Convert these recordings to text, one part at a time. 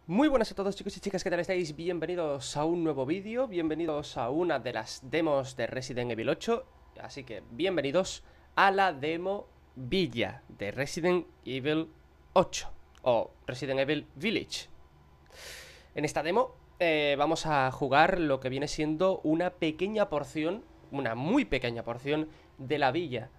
Muy buenas a todos, chicos y chicas, ¿qué tal estáis? Bienvenidos a un nuevo vídeo, bienvenidos a una de las demos de Resident Evil 8. Así que bienvenidos a la demo Villa de Resident Evil 8 o Resident Evil Village. En esta demo vamos a jugar lo que viene siendo una pequeña porción, una muy pequeña porción de la villa,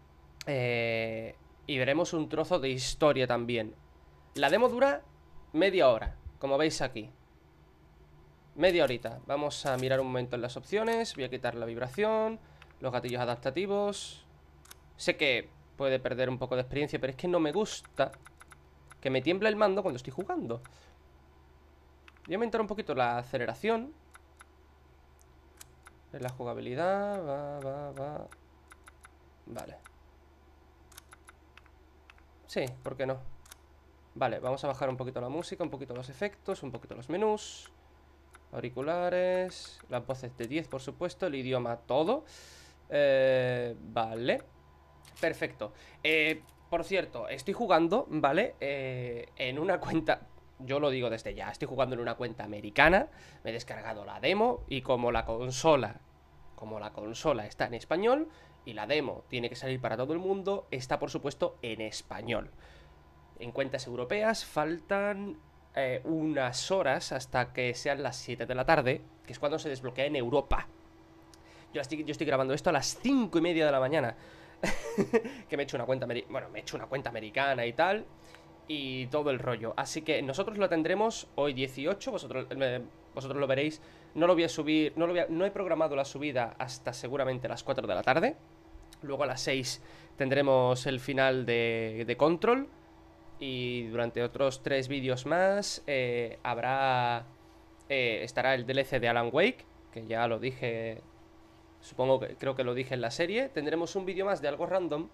y veremos un trozo de historia también. La demo dura media hora, como veis aquí. Media horita. Vamos a mirar un momento en las opciones. Voy a quitar la vibración, los gatillos adaptativos. Sé que puede perder un poco de experiencia, pero es que no me gusta que me tiemble el mando cuando estoy jugando. Voy a aumentar un poquito la aceleración. La jugabilidad. Va. Vale. Sí, ¿por qué no? Vale, vamos a bajar un poquito la música, un poquito los efectos, un poquito los menús. Auriculares, las voces de 10, por supuesto, el idioma, todo. Vale. Perfecto. Por cierto, estoy jugando, ¿vale? En una cuenta, yo lo digo desde ya, estoy jugando en una cuenta americana. Me he descargado la demo y como la consola está en español y la demo tiene que salir para todo el mundo, está por supuesto en español. En cuentas europeas faltan unas horas hasta que sean las 7 de la tarde, que es cuando se desbloquea en Europa. Yo estoy grabando esto a las 5:30 de la mañana. Que me he hecho una cuenta americana y tal, y todo el rollo. Así que nosotros lo tendremos hoy 18, vosotros lo veréis. No lo voy a subir, no he programado la subida hasta seguramente las 4 de la tarde. Luego a las 6 tendremos el final de Control. Y durante otros 3 vídeos más estará el DLC de Alan Wake, que ya lo dije, creo que lo dije en la serie. Tendremos un vídeo más de algo random,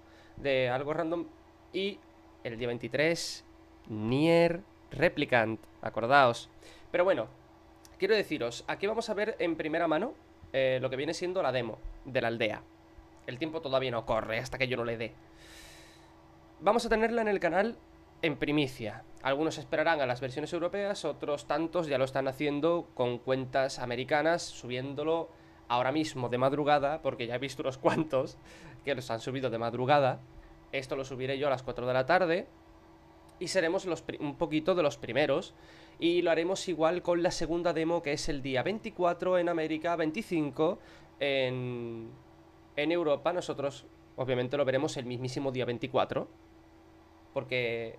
y el día 23 Nier Replicant, acordaos. Pero bueno, quiero deciros, aquí vamos a ver en primera mano lo que viene siendo la demo de la aldea. El tiempo todavía no corre hasta que yo no le dé. Vamos a tenerla en el canal en primicia. Algunos esperarán a las versiones europeas, otros tantos ya lo están haciendo con cuentas americanas, subiéndolo ahora mismo de madrugada, porque ya he visto unos cuantos que los han subido de madrugada. Esto lo subiré yo a las 4 de la tarde y seremos un poquito de los primeros. Y lo haremos igual con la segunda demo, que es el día 24 en América, 25 en Europa. Nosotros obviamente lo veremos el mismísimo día 24, porque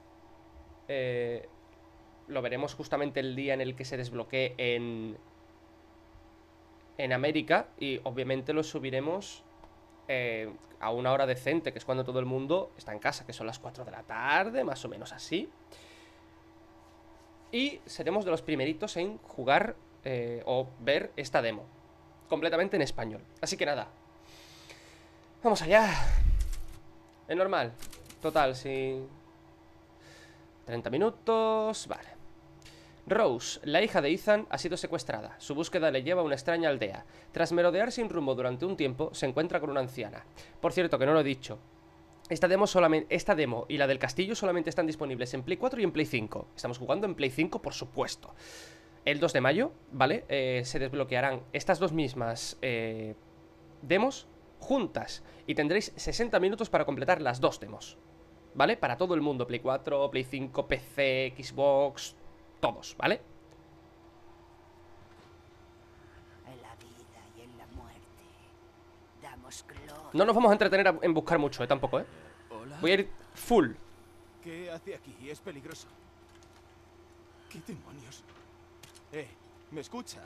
lo veremos justamente el día en el que se desbloquee en América. Y obviamente lo subiremos a una hora decente, que es cuando todo el mundo está en casa, que son las 4 de la tarde, más o menos así. Y seremos de los primeritos en jugar o ver esta demo completamente en español. Así que nada, vamos allá. Es normal. Total, sí. 30 minutos, vale. Rose, la hija de Ethan, ha sido secuestrada. Su búsqueda le lleva a una extraña aldea. Tras merodear sin rumbo durante un tiempo, se encuentra con una anciana. Por cierto, que no lo he dicho, esta demo y la del castillo solamente están disponibles en Play 4 y en Play 5. Estamos jugando en Play 5, por supuesto. El 2 de mayo, ¿vale? Se desbloquearán estas dos mismas demos juntas y tendréis 60 minutos para completar las dos demos, ¿vale? Para todo el mundo, Play 4, Play 5, PC, Xbox, todos, ¿vale? En la vida y en la muerte damos gloria. No nos vamos a entretener en buscar mucho, tampoco, ¿eh? Hola. Voy a ir full. ¿Qué hace aquí? Es peligroso. ¿Qué demonios? ¿Me escucha?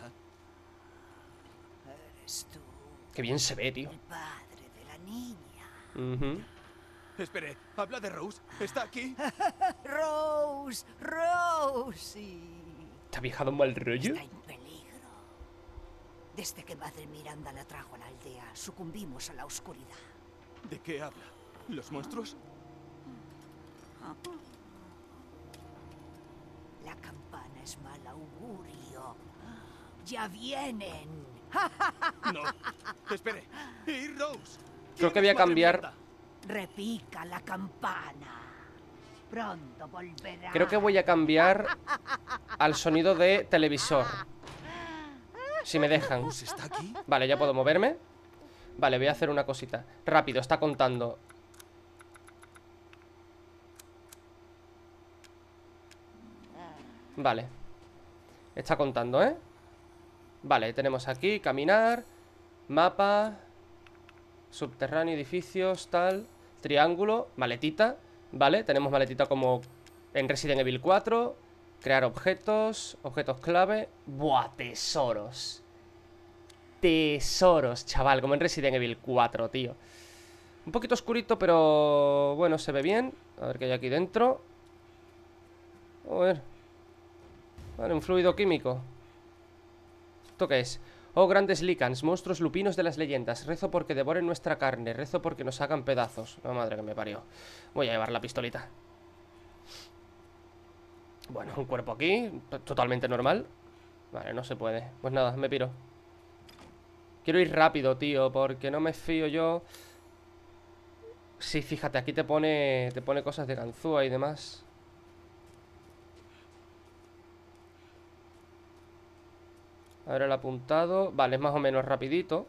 Eres tú, Qué bien se ve, tío. el padre de la niña. Espere, habla de Rose. ¿Está aquí? Rose, Rosie. ¿Te ha fijado un mal rollo? Está en peligro. Desde que Madre Miranda la trajo a la aldea, sucumbimos a la oscuridad. ¿De qué habla? ¿Los monstruos? La campana es mal augurio. ¡Ya vienen! No. Espere. ¿Y Rose? Creo que ¿Quién voy a es Madre cambiar. Miranda? Repica la campana. Pronto volverá. Creo que voy a cambiar al sonido de televisor. Si me dejan. ¿Rose está aquí? Vale, ya puedo moverme. Vale, voy a hacer una cosita. Rápido, está contando. Vale. Está contando, ¿eh? Vale, tenemos aquí caminar, mapa, subterráneo, edificios, tal, triángulo, maletita. Vale, tenemos maletita como en Resident Evil 4. Crear objetos, objetos clave. Buah, tesoros. Tesoros, chaval, como en Resident Evil 4, tío. Un poquito oscurito, pero bueno, se ve bien. A ver qué hay aquí dentro. A ver. Vale, un fluido químico. ¿Esto qué es? Oh, grandes lícans, monstruos lupinos de las leyendas. Rezo porque devoren nuestra carne. Rezo porque nos hagan pedazos. La madre que me parió. Voy a llevar la pistolita. Bueno, un cuerpo aquí, totalmente normal. Vale, no se puede. Pues nada, me piro. Quiero ir rápido, tío, porque no me fío yo. Sí, fíjate, aquí te pone cosas de ganzúa y demás. A ver el apuntado. Vale, es más o menos rapidito.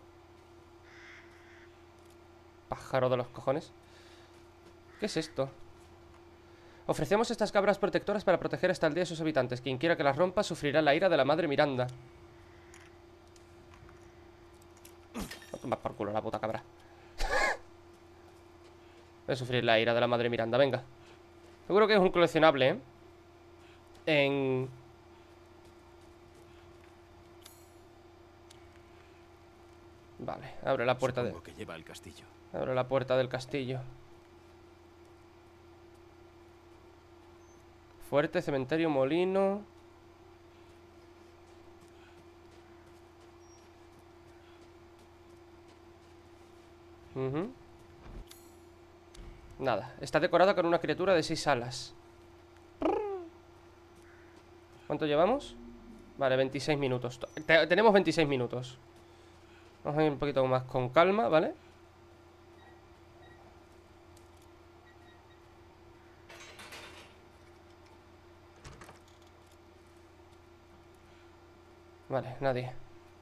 Pájaro de los cojones. ¿Qué es esto? Ofrecemos estas cabras protectoras para proteger esta aldea y sus habitantes. Quien quiera que las rompa sufrirá la ira de la madre Miranda. No tomas por culo la puta cabra. Voy a sufrir la ira de la madre Miranda, venga. Seguro que es un coleccionable, ¿eh? Vale, abre la puerta Supongo que lleva al castillo. Abre la puerta del castillo. Fuerte, cementerio, molino. Nada, está decorada con una criatura de 6 alas. ¿Cuánto llevamos? Vale, 26 minutos. Tenemos 26 minutos. Vamos a ir un poquito más con calma, ¿vale? Vale, nadie.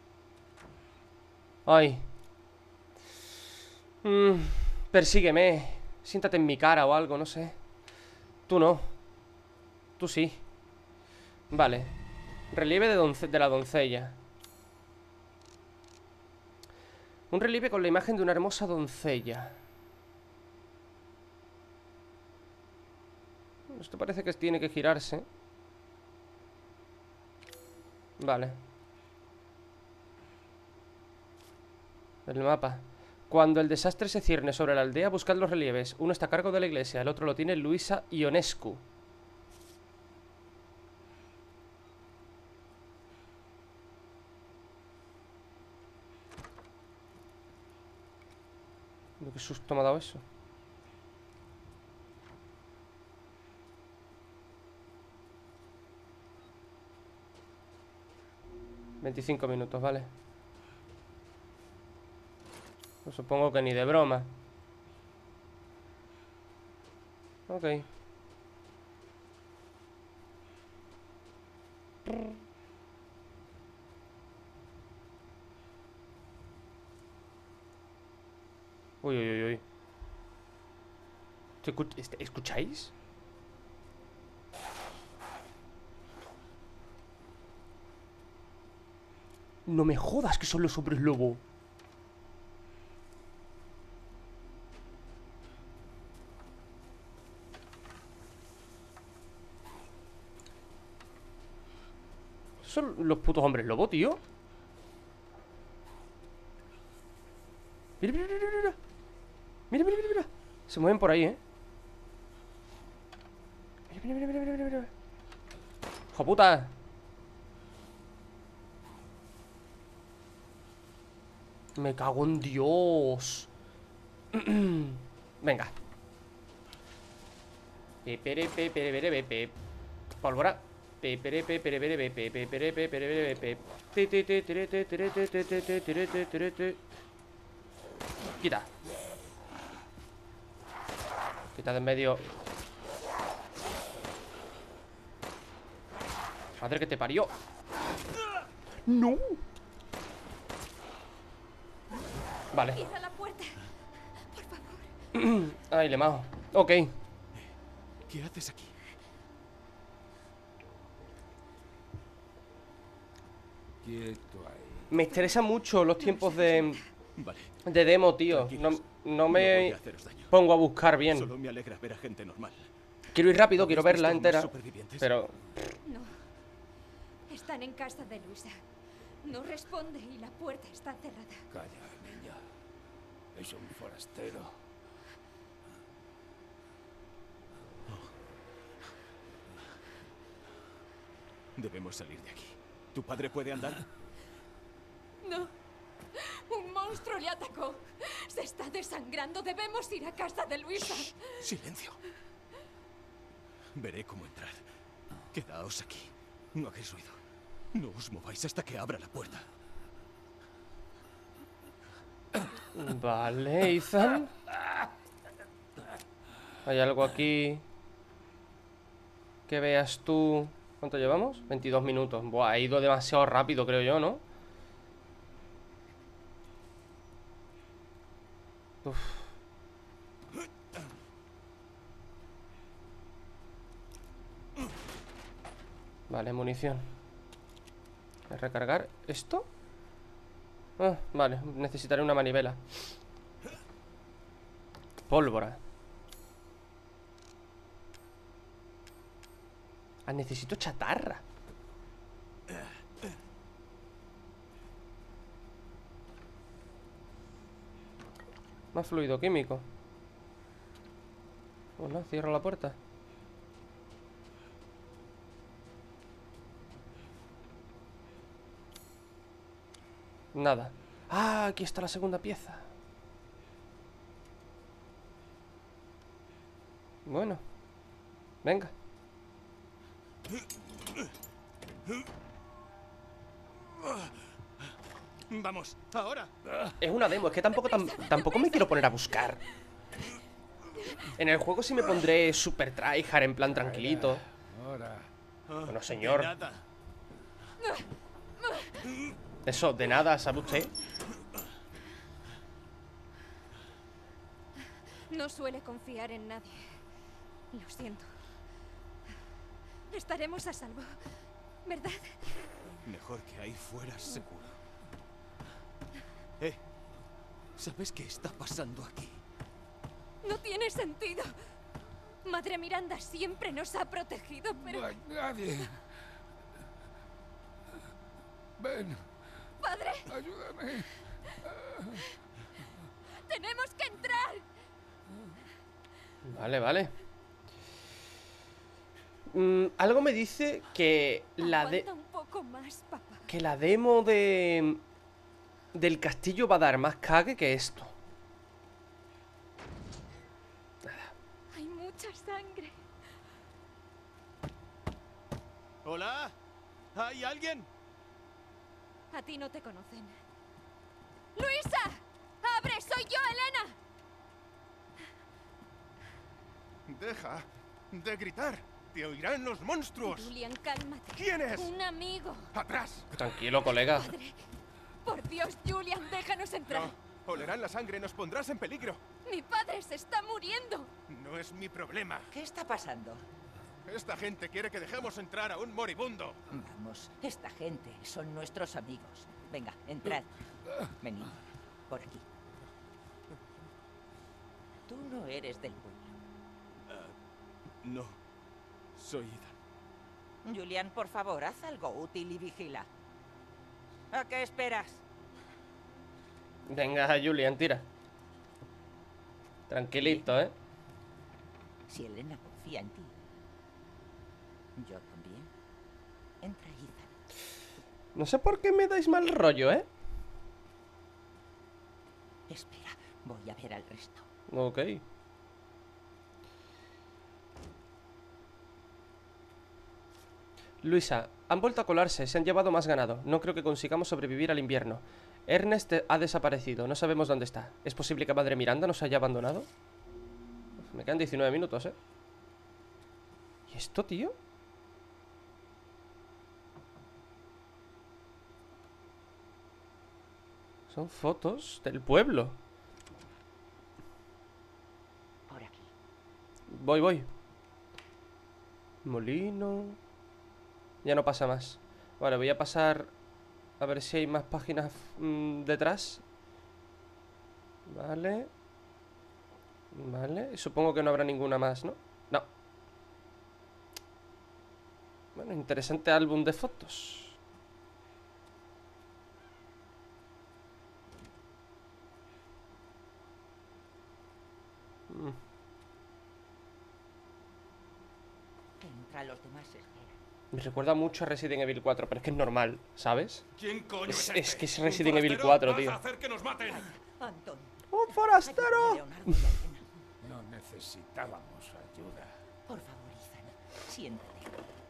Ay. Persígueme. Siéntate en mi cara o algo, no sé. Tú no. Tú sí. Vale. Relieve de la doncella. Un relieve con la imagen de una hermosa doncella. Esto parece que tiene que girarse. Vale. El mapa. Cuando el desastre se cierne sobre la aldea, buscad los relieves. Uno está a cargo de la iglesia, el otro lo tiene Luisa Ionescu. ¿Qué susto me ha dado eso? $25 minutos, vale. Pues supongo que ni de broma. Ok. Uy, uy, uy, uy. ¿Escucháis? No me jodas que son los hombres lobo. Son los putos hombres lobo, tío. Mira, mira, mira, mira. Mira, mira, mira, mira. Se mueven por ahí, ¿eh? Mira, mira, mira, mira, mira, mira. ¡Hijo puta! Me cago en Dios. Venga. Pólvora. Quita. Quita de en medio. Madre que te parió. ¡No! Vale. Cierra la puerta. Por favor. Ay, le majo. Ok. ¿Qué haces aquí? Quieto ahí. Me estresa mucho los tiempos de Vale. demo, tío. Tranquilos. No No voy me a haceros daño. pongo a buscar bien. Solo me alegra ver a gente normal. Quiero ir rápido, quiero ¿Habéis verla visto entera. más supervivientes? Pero No. Están en casa de Luisa. No responde y la puerta está cerrada. Calla, niña. Es un forastero. Debemos salir de aquí. ¿Tu padre puede andar? No. Un monstruo le atacó. Se está desangrando. Debemos ir a casa de Luisa. Silencio. Veré cómo entrar. Quedaos aquí. No hagáis ruido. No os mováis hasta que abra la puerta. vale, Ethan. Hay algo aquí que veas tú. ¿Cuánto llevamos? 22 minutos. Buah, ha ido demasiado rápido, creo yo, ¿no? Uf. Vale, munición. Voy a recargar esto. Ah, vale, necesitaré una manivela. Pólvora. Ah, necesito chatarra. Más fluido químico. Bueno, cierro la puerta. Nada. Ah, aquí está la segunda pieza. Bueno. Venga. Vamos, ahora. Es una demo, es que tampoco me quiero poner a buscar. En el juego sí me pondré super tryhard, en plan tranquilito. Ahora. Bueno, señor. De nada. Eso, de nada, ¿sabe usted? No suele confiar en nadie. Lo siento. Estaremos a salvo, ¿verdad? Mejor que ahí fuera seguro. ¿Sabes qué está pasando aquí? No tiene sentido. Madre Miranda siempre nos ha protegido, pero... No hay nadie. Ven, ¡Padre! ayúdame. ¡Tenemos que entrar! Vale, vale. Algo me dice que Aguanta un poco más, papá. que la demo del castillo va a dar más cague que esto. Hay mucha sangre. ¿Hola? ¿Hay alguien? A ti no te conocen. ¡Luisa! ¡Abre! ¡Soy yo, Elena! Deja de gritar. Te oirán los monstruos. Julian, cálmate. ¿Quién es? Un amigo. ¡Atrás! Tranquilo, colega. Padre. Por Dios, Julian, déjanos entrar. No. Olerán la sangre. Nos pondrás en peligro. Mi padre se está muriendo. No es mi problema. ¿Qué está pasando? Esta gente quiere que dejemos entrar a un moribundo. Vamos, esta gente son nuestros amigos. Venga, entrad. Venid, por aquí. Tú no eres del pueblo. No. Soy Ethan. Julian, por favor, haz algo útil y vigila. ¿A qué esperas? Venga, Julian, tira. Tranquilito, ¿eh? Si Elena confía en ti, yo también. Entra, Ethan. No sé por qué me dais mal rollo, ¿eh? Espera, voy a ver al resto. Ok. Luisa, han vuelto a colarse, se han llevado más ganado. No creo que consigamos sobrevivir al invierno. Ernest ha desaparecido, no sabemos dónde está. ¿Es posible que Madre Miranda nos haya abandonado? Uf, me quedan 19 minutos, ¿eh? ¿Y esto, tío? Son fotos del pueblo. Por aquí. Voy. Molino. Ya no pasa más. Vale, voy a pasar a ver si hay más páginas detrás. Vale. Vale. Supongo que no habrá ninguna más, ¿no? No. Bueno, interesante álbum de fotos. Entra, los demás esperan. Me recuerda mucho a Resident Evil 4, pero es que es normal, ¿sabes? ¿Quién coño Es este? que es ¿Un Resident Evil forastero? 4, ¿Vas tío. a hacer que nos maten? Anton. ¡Un forastero! Leonardo y Elena. No necesitábamos ayuda. Por favor, Ethan, siéntate.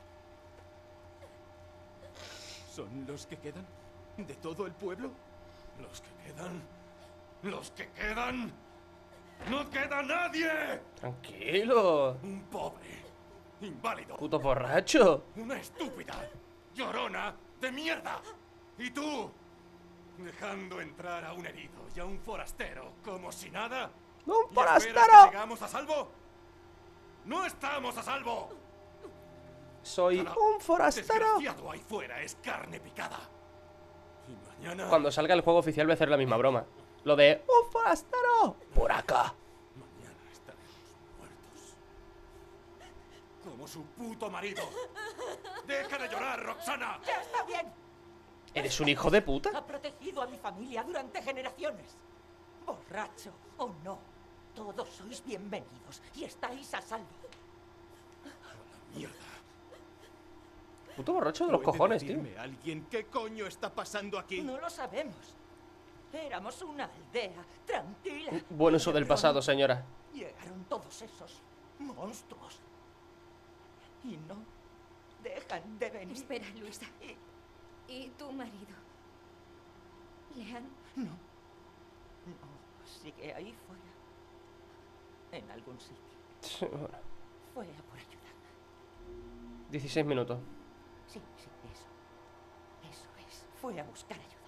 ¿Son los que quedan? ¿De todo el pueblo? ¿Los que quedan? ¿Los que quedan? ¡No queda nadie! Tranquilo. Un pobre, inválido, Puto borracho. una estúpida, llorona de mierda. ¿Y tú? Dejando entrar a un herido y a un forastero como si nada. ¡Un ¿Y esperas forastero! que sigamos a salvo? ¡No estamos a salvo! Soy Cada un forastero. desgraciado ahí fuera es carne picada. Y mañana... Cuando salga el juego oficial voy a hacer la misma broma. Lo de ¡un forastero! Por acá. Mañana estaremos muertos. Como su puto marido. ¡Deja de llorar, Roxana! ¡Ya está bien! ¿Eres un hijo de puta? Ha protegido a mi familia durante generaciones. Borracho o no, todos sois bienvenidos y estáis a salvo. ¡Mierda! Puto borracho de los ¿Puede cojones, tío. decirme alguien qué coño está pasando aquí? No lo sabemos. Éramos una aldea tranquila. Bueno, eso del pasado, señora. Llegaron todos esos monstruos. Y no dejan de venir. Espera, Luisa. ¿Y tu marido? ¿Lean? No. No, sigue ahí fuera. En algún sitio. Bueno, Fue a por ayuda. 16 minutos. Sí, eso. Eso es. Fue a buscar ayuda.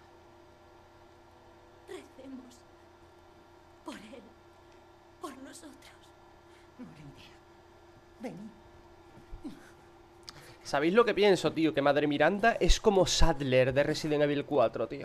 Recemos. Por él. Por nosotros. Buena idea. Vení. ¿Sabéis lo que pienso, tío? Que Madre Miranda es como Sadler de Resident Evil 4, tío.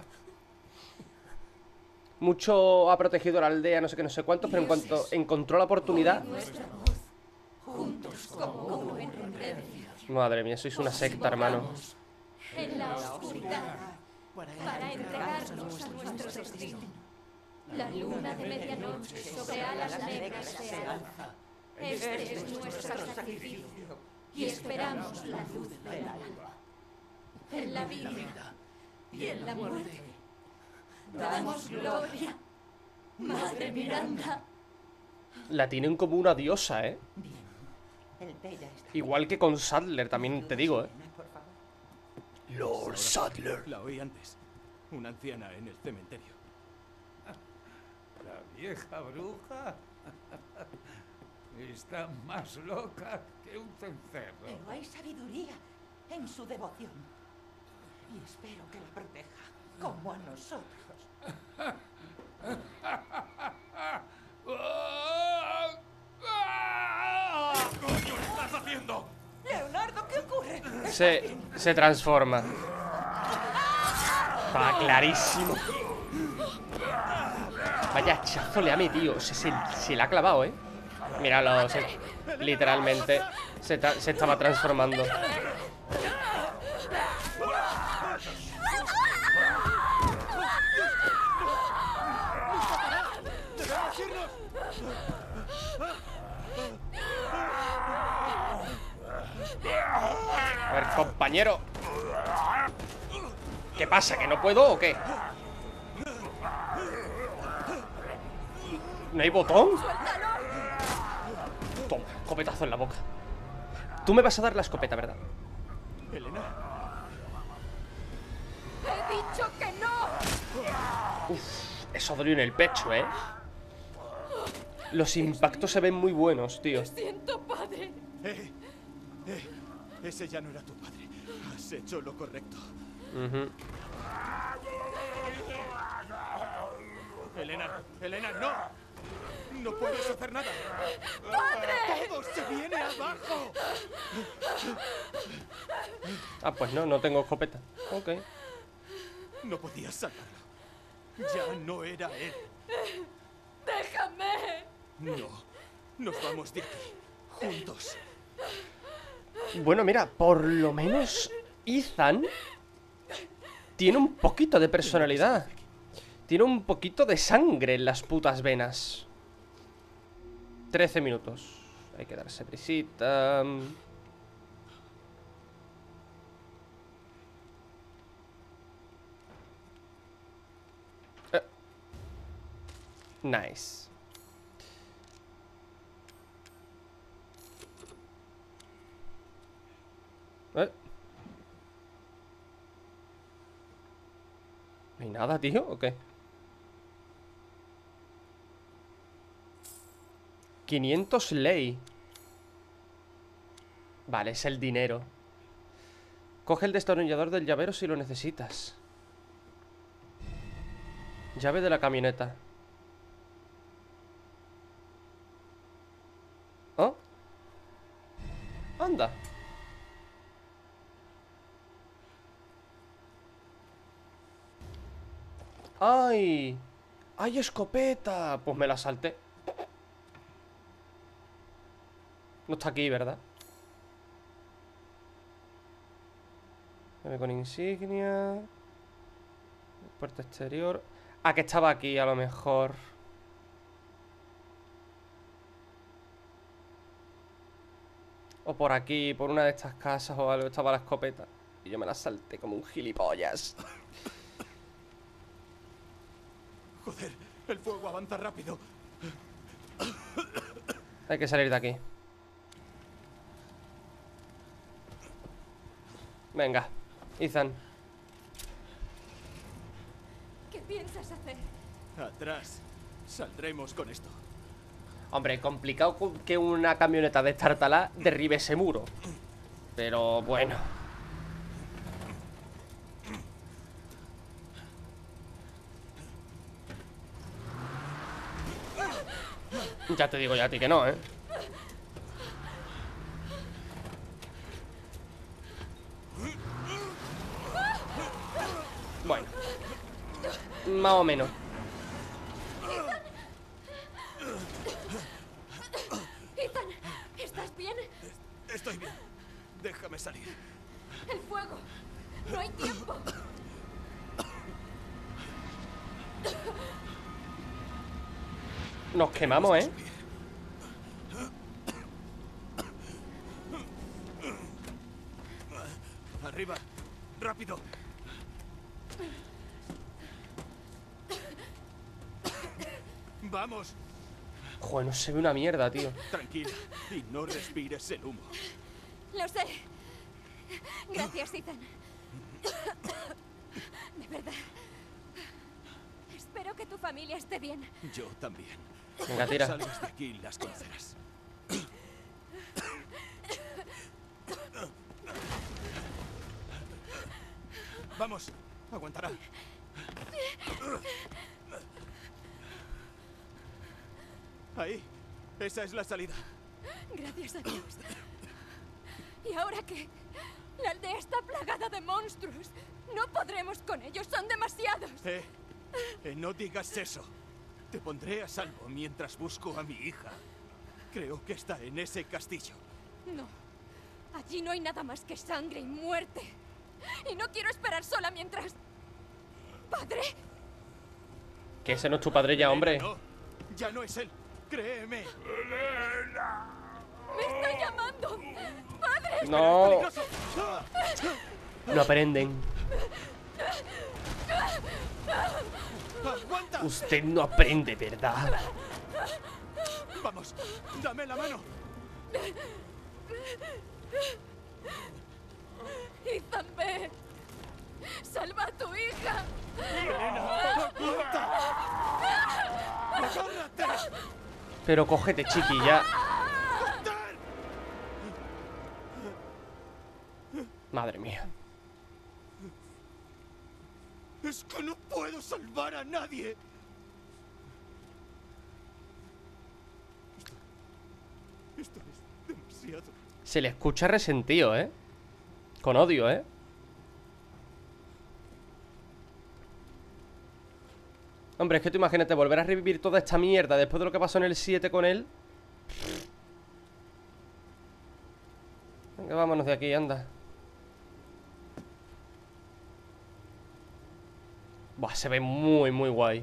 Mucho ha protegido a la aldea, no sé qué, no sé cuántos, pero en cuanto encontró la oportunidad... Nuestra voz. Juntos como uno en reverencia. Madre mía, sois una secta, hermano. En la oscuridad. Para entregarnos a nuestro destino. La luna de medianoche sobre alas negras se alza. Este es nuestro sacrificio. Y esperamos la luz del alba. En la vida y en la muerte. Damos gloria. Madre Miranda. La tienen como una diosa, ¿eh? Bien. El Bella está. Igual que con Sadler, también te digo, ¿eh? Por favor. Lord Sadler. La oí antes. Una anciana en el cementerio. La vieja bruja está más loca que un cencerro. Pero hay sabiduría en su devoción. Y espero que la proteja, como a nosotros. ¿Qué coño estás haciendo? Leonardo, ¿qué ocurre? Se transforma. Está clarísimo. Vaya hachazo le ha metido. Se le ha clavado, ¿eh? Míralo, literalmente se estaba transformando. A ver, compañero. ¿Qué pasa? ¿Que no puedo o qué? ¿No hay botón? Toma, escopetazo en la boca. Tú me vas a dar la escopeta, ¿verdad? Elena, ¡He dicho que no! Eso dolió en el pecho, ¿eh? Los impactos se ven muy buenos, tío. Lo siento, padre. ese ya no era tu padre. Has hecho lo correcto. Ujú. Elena, Elena, no. No puedes hacer nada. ¡Padre! ¡Todo se viene abajo! Ah, pues no tengo escopeta. Ok. No podías salvarlo. Ya no era él. ¡Déjame! No. Nos vamos de aquí. Juntos. Bueno, mira, por lo menos Ethan tiene un poquito de personalidad. Tiene un poquito de sangre en las putas venas. 13 minutos. Hay que darse prisita. Nice. ¿No hay nada, tío? ¿O qué? 500 ley. Vale, es el dinero. Coge el destornillador del llavero si lo necesitas. Llave de la camioneta. ¿Oh? Anda. ¡Ay! ¡Ay, escopeta! Pues me la salté. No está aquí, ¿verdad? Con insignia. Puerta exterior. Ah, que estaba aquí a lo mejor. O por aquí, por una de estas casas o algo. Estaba la escopeta. Y yo me la salté como un gilipollas. Joder, el fuego avanza rápido. Hay que salir de aquí. Venga, Ethan. ¿Qué piensas hacer? Atrás. Saldremos con esto. Hombre, complicado que una camioneta de destartalada derribe ese muro. Pero bueno. Ya te digo ya a ti que no, ¿eh? Bueno. Más o menos. Ethan, ¿estás bien? Estoy bien. Déjame salir. El fuego. No hay tiempo. Nos quemamos, ¿eh? Arriba. Rápido. Vamos. Joder, no se ve una mierda, tío. Tranquila. Y no respires el humo. Lo sé. Gracias, Ethan. De verdad. Espero que tu familia esté bien. Yo también. Venga, tira. Salgas de aquí y las conocerás. Vamos. Aguantará. Ahí. Esa es la salida. Gracias a Dios. ¿Y ahora qué? La aldea está plagada de monstruos. No podremos con ellos, son demasiados. No digas eso. Te pondré a salvo mientras busco a mi hija. Creo que está en ese castillo. No. Allí no hay nada más que sangre y muerte. Y no quiero esperar sola mientras... ¿Padre? Que ese no es tu padre ya, hombre. No, ya no es él. Créeme. ¡Me está llamando! ¡Padre! No. ¡Peligroso! No aprenden. ¡Aguanta! Usted no aprende, ¿verdad? Vamos, dame la mano. ¡Ethan, ve! ¡Salva a tu hija! ¡Elena, aguanta! ¡Agárrate! Pero cógete, chiquilla. ¡Joder! Madre mía. Es que no puedo salvar a nadie. Esto es demasiado. Se le escucha resentido, ¿eh? Con odio, ¿eh? Hombre, es que tú imagínate volver a revivir toda esta mierda después de lo que pasó en el 7 con él. Venga, vámonos de aquí, anda. Buah, se ve muy, muy guay.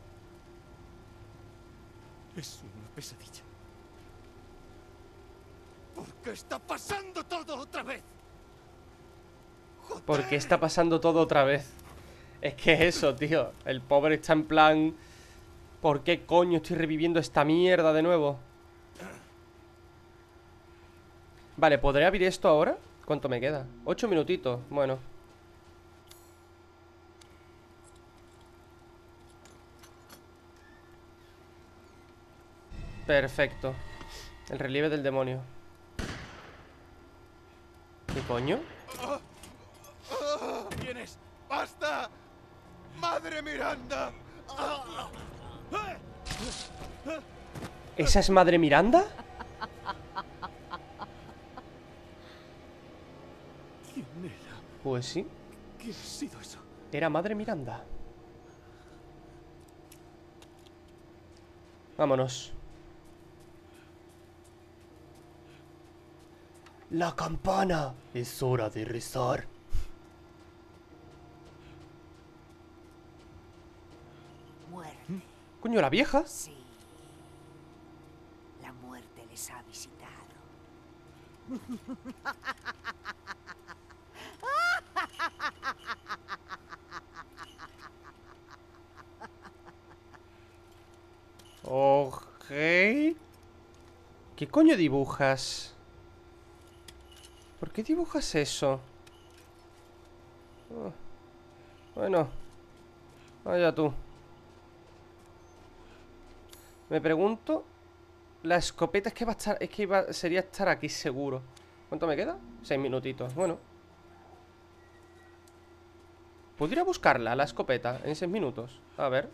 Es una pesadilla. ¿Por qué está pasando todo otra vez? ¿Por qué está pasando todo otra vez? Es que es eso, tío. El pobre está en plan... ¿Por qué coño estoy reviviendo esta mierda de nuevo? Vale, ¿podré abrir esto ahora? ¿Cuánto me queda? 8 minutitos, bueno. Perfecto. El relieve del demonio. ¿Qué coño? ¿Quién es? ¡Basta! ¡Madre Miranda! ¿Esa es Madre Miranda? ¿Quién era? Pues sí, ¿Qué ha sido eso? era Madre Miranda. Vámonos. La campana. Es hora de rezar. Muerte, Coño, la vieja. sí. La muerte les ha visitado. Ok. ¿Qué coño dibujas? ¿Por qué dibujas eso? Oh, bueno. Vaya tú. Me pregunto. La escopeta es que va a estar. Es que sería estar aquí seguro. ¿Cuánto me queda? 6 minutitos. Bueno. ¿Puedo ir a buscarla, la escopeta, en 6 minutos? A ver.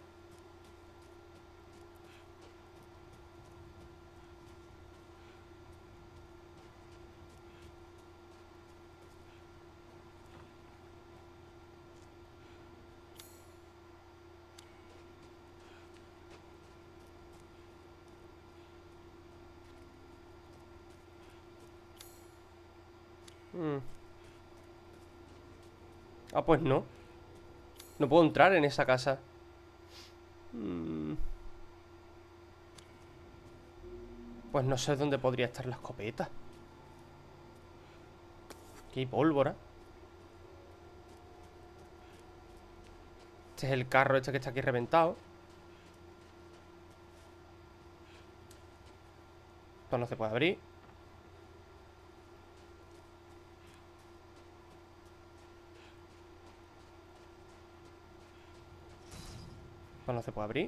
Ah, pues no. No puedo entrar en esa casa. Pues no sé dónde podría estar la escopeta. Aquí hay pólvora. Este es el carro este que está aquí reventado. Esto no se puede abrir. Esto no se puede abrir.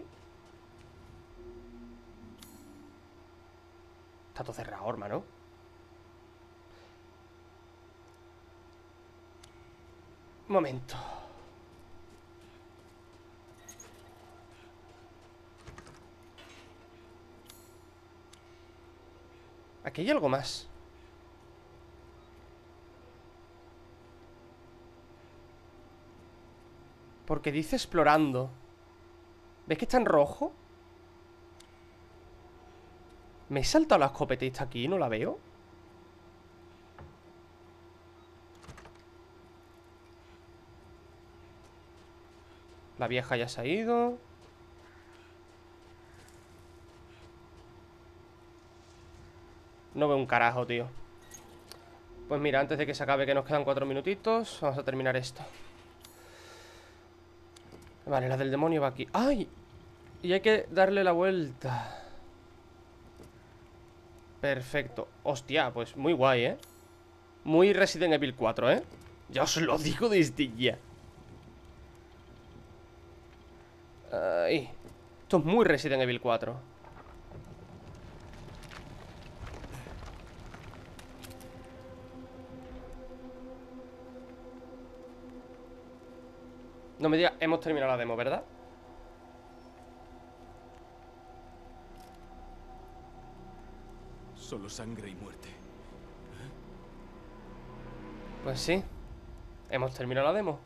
Está todo cerrado, hermano. Un momento. Aquí hay algo más. Porque dice explorando. ¿Ves que está en rojo? Me he saltado la escopetista aquí, no la veo. La vieja ya se ha ido. No veo un carajo, tío. Pues mira, antes de que se acabe, que nos quedan 4 minutitos, vamos a terminar esto. Vale, la del demonio va aquí. ¡Ay! Y hay que darle la vuelta. Perfecto. Hostia, pues muy guay, ¿eh? Muy Resident Evil 4, ¿eh? Ya os lo digo desde ya. Ay. Esto es muy Resident Evil 4. No me digas, hemos terminado la demo, ¿verdad? Solo sangre y muerte. Pues sí. Hemos terminado la demo.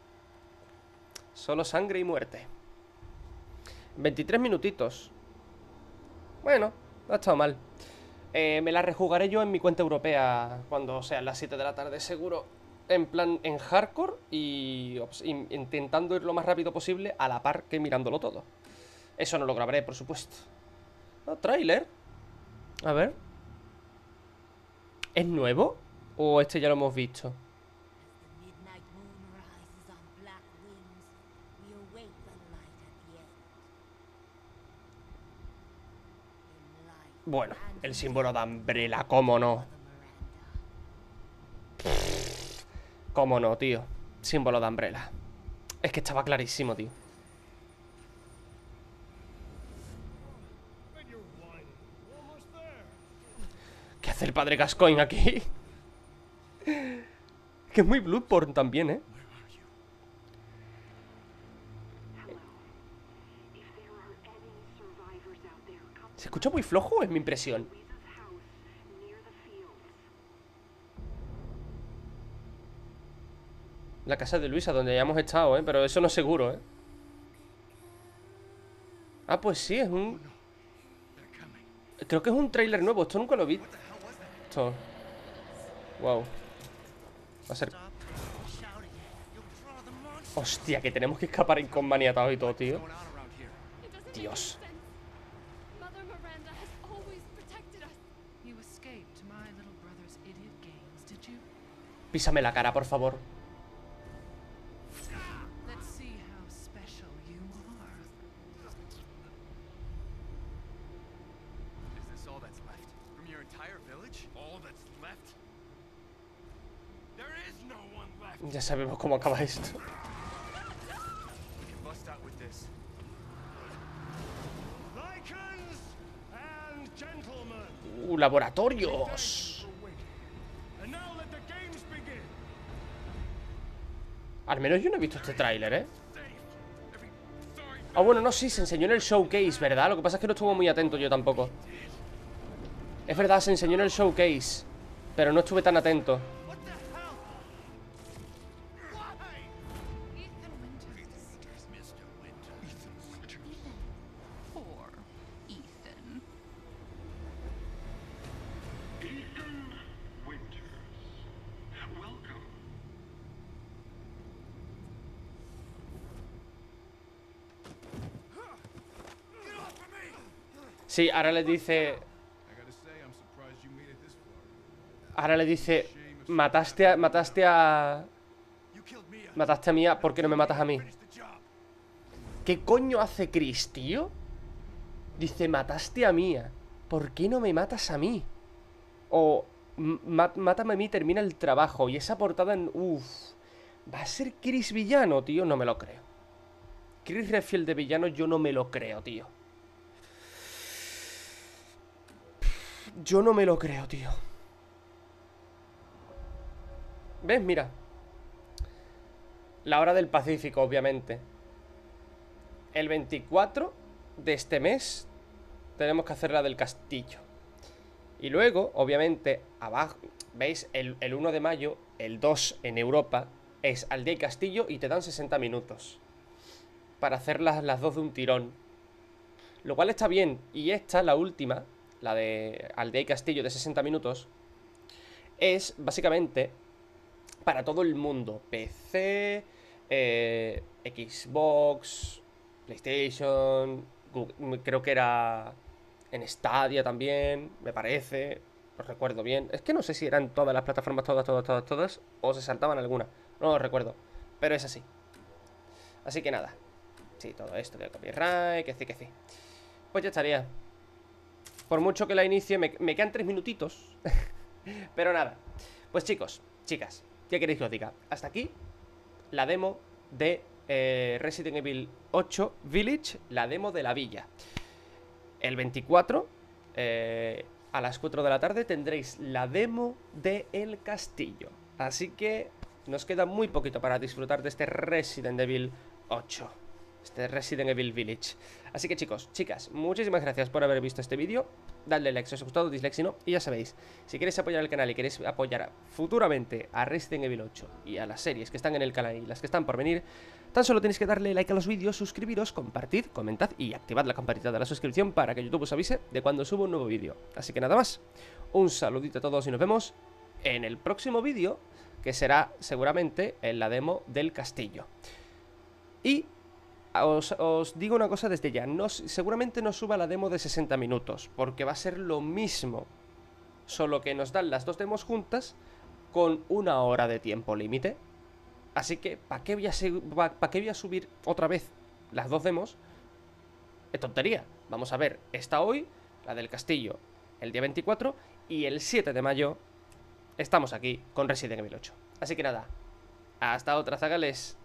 Solo sangre y muerte. 23 minutitos. Bueno, no ha estado mal. Me la rejugaré yo en mi cuenta europea cuando sean las 7 de la tarde, seguro. En plan, en hardcore y intentando ir lo más rápido posible a la par que mirándolo todo. Eso no lo grabaré, por supuesto. ¿No? ¿Tráiler? A ver. ¿Es nuevo? ¿O este ya lo hemos visto? Bueno, el símbolo de Umbrella, ¿cómo no? ¿Cómo no, tío? Símbolo de Umbrella. Es que estaba clarísimo, tío. ¿Qué hace el padre Gascoigne aquí? Que es muy Bloodborne también, ¿eh? ¿Se escucha muy flojo? Es mi impresión. La casa de Luisa, donde ya hemos estado, ¿eh? Pero eso no es seguro, ¿eh? Ah, pues sí, es un... Creo que es un tráiler nuevo. Esto nunca lo vi. Esto... Wow. Va a ser... Hostia, que tenemos que escapar incomaniatados y todo, tío. Dios. Písame la cara, por favor. Ya sabemos cómo acaba esto. Laboratorios. Al menos yo no he visto este tráiler, ¿eh? Ah, bueno, no, sí, se enseñó en el showcase, ¿verdad? Lo que pasa es que no estuve muy atento yo tampoco. Es verdad, se enseñó en el showcase, pero no estuve tan atento. Sí, ahora le dice... Ahora le dice... Mataste a Mia, ¿por qué no me matas a mí? ¿Qué coño hace Chris, tío? Dice, mataste a Mia, ¿por qué no me matas a mí? O... Mátame a mí, termina el trabajo. Y esa portada en... Uff. ¿Va a ser Chris villano, tío? No me lo creo. Chris Redfield de villano, yo no me lo creo, tío. Yo no me lo creo, tío. ¿Ves? Mira. La hora del Pacífico, obviamente. El 24 de este mes tenemos que hacer la del castillo. Y luego, obviamente, abajo, ¿veis? El 1 de mayo, el 2 en Europa, es Aldea y Castillo y te dan 60 minutos para hacer las dos de un tirón. Lo cual está bien. Y esta, la última, la de Aldea y Castillo de 60 minutos, es básicamente para todo el mundo. PC, Xbox, PlayStation, Google, creo que era en Stadia también, me parece. No recuerdo bien. Es que no sé si eran todas las plataformas, todas, o se saltaban algunas. No lo recuerdo, pero es así. Así que nada. Sí, todo esto de copyright, que sí. Pues ya estaría. Por mucho que la inicie, me quedan 3 minutitos. Pero nada. Pues chicos, chicas, ¿qué queréis que os diga? Hasta aquí la demo de Resident Evil 8 Village, la demo de la villa. El 24, a las 4 de la tarde, tendréis la demo de El Castillo. Así que nos queda muy poquito para disfrutar de este Resident Evil 8. este Resident Evil Village. Así que chicos, chicas, muchísimas gracias por haber visto este vídeo. Dadle like si os ha gustado, dislike si no. Y ya sabéis, si queréis apoyar el canal y queréis apoyar futuramente a Resident Evil 8 y a las series que están en el canal y las que están por venir, tan solo tenéis que darle like a los vídeos, suscribiros, compartid, comentad y activad la campanita de la suscripción para que YouTube os avise de cuando subo un nuevo vídeo. Así que nada más, un saludito a todos y nos vemos en el próximo vídeo, que será seguramente en la demo del castillo. Y os digo una cosa desde ya, seguramente no suba la demo de 60 minutos, porque va a ser lo mismo, solo que nos dan las dos demos juntas con 1 hora de tiempo límite. Así que, ¿para qué voy a subir otra vez las dos demos? Es tontería. Vamos a ver, esta hoy, la del castillo, el día 24, y el 7 de mayo estamos aquí con Resident Evil 8. Así que nada, hasta otra, zagales.